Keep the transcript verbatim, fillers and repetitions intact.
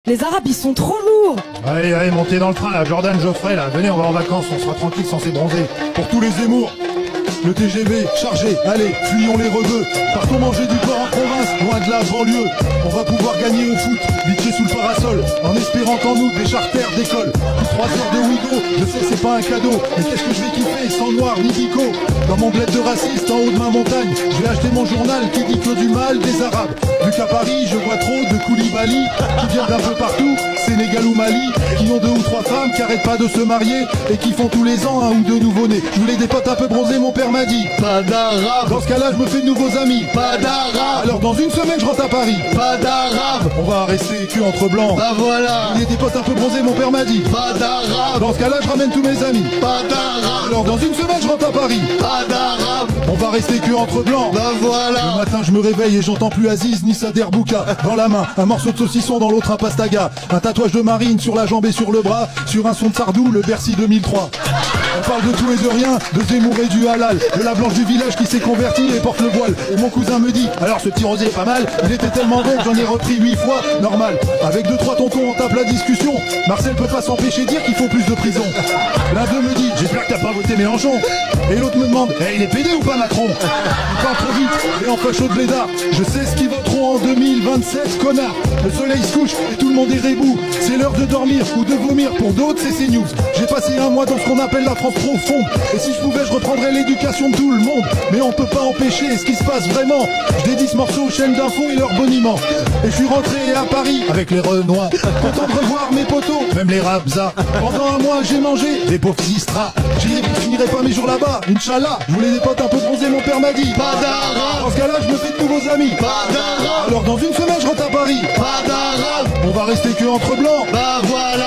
Les Arabes, ils sont trop lourds. Allez, allez, montez dans le train, là, Jordan, Geoffrey, là, venez, on va en vacances, on sera tranquille sans ces bronzés. Pour tous les Zemmour, le T G V, chargé, allez, fuyons les rebeux. Partons manger du porc en province, loin de la banlieue. On va pouvoir gagner au foot, bitcher sous le parasol, en espérant qu'en nous, des charters décollent. Trois heures de Ouigo, je sais c'est pas un cadeau, mais qu'est-ce que je vais kiffer, sans noir ni bico. Dans mon bled de raciste, en haut de ma montagne, je vais acheter mon journal qui dit que du mal des Arabes. Vu qu'à Paris, je vois trop de Koulibaly, qui viennent d'un peu partout, Sénégal ou Mali, qui ont deux ou trois femmes, qui arrêtent pas de se marier, et qui font tous les ans un ou deux nouveau-nés. Je voulais des potes un peu bronzés, mon père m'a dit. Pas d'arabe. Dans ce cas-là, je me fais de nouveaux amis. Pas d'arabe. Alors dans une semaine, je rentre à Paris. Pas d'arabe. On va rester cul entre blancs. Bah voilà. Il y a des potes un peu bronzés, mon père m'a dit. Pas d'arabe. Dans ce cas-là, je ramène tous mes amis. Pas d'arabe. Alors dans une semaine, je rentre à Paris. Pas d'arabe. On va rester que entre blancs. Bah voilà. Le matin, je me réveille et j'entends plus Aziz ni Sader Bouka. Dans la main, un morceau de saucisson, dans l'autre un pastaga. Un tatouage de marine sur la jambe et sur le bras. Sur un son de Sardou, le Bercy deux mille trois. On parle de tout et de rien, de Zemmour et du halal. De la blanche du village qui s'est convertie et porte le voile. Et mon cousin me dit, alors ce petit rosé est pas mal. Il était tellement bon que j'en ai repris huit fois. Normal. Avec deux trois tontons, on tape la discussion. Marcel peut pas s'empêcher de dire qu'il faut plus de prison. L'un d'eux me dit, j'espère que t'as pas voté Mélenchon. Et l'autre me demande, eh, il est pédé ou pas Macron? Il parle trop vite et en facho de blédard. Je sais ce qu'ils voteront en deux mille vingt-sept, connard. Le soleil se couche et tout le monde est rebou. C'est l'heure de dormir ou de vomir. Pour d'autres, c'est CNews. J'ai passé un mois dans ce qu'on appelle la France profonde. Et si je pouvais, je reprendrais l'éducation de tout le monde. Mais on peut pas empêcher ce qui se passe vraiment. Je dédie ce morceau aux chaînes d'infos et leur boniment. Et je suis rentré à Paris avec les Renois. Content de revoir mes potos, même les Rabza. Pendant un mois, j'ai mangé des pauvres Istra. J'ai dit que je finirai pas mes jours là-bas. Inch'Allah, je voulais des potes un peu bronzés, mon père m'a dit. Pas d'arabe. Dans ce cas-là, je me fais de nouveaux amis. Pas d'arabe. Alors dans une semaine, je rentre à Paris. Pas d'arabe. On va rester que entre blancs. Bah voilà.